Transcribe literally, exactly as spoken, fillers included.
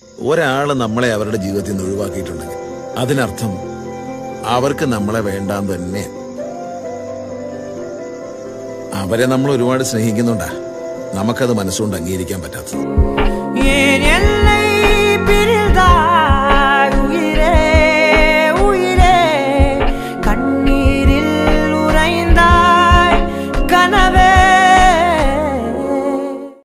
ഒരാൾ നമ്മളെ അവരുടെ ജീവിതത്തിൽ നിന്ന് ഒഴിവാക്കിയിട്ടുണ്ടെങ്കിൽ അതിനർത്ഥം അവർക്ക് നമ്മളെ വേണ്ടാന്ന് തന്നെ. അവരെ നമ്മൾ ഒരുപാട് സ്നേഹിക്കുന്നുണ്ടാ നമുക്കത് മനസ്സുകൊണ്ട് അംഗീകരിക്കാൻ പറ്റാത്തത്.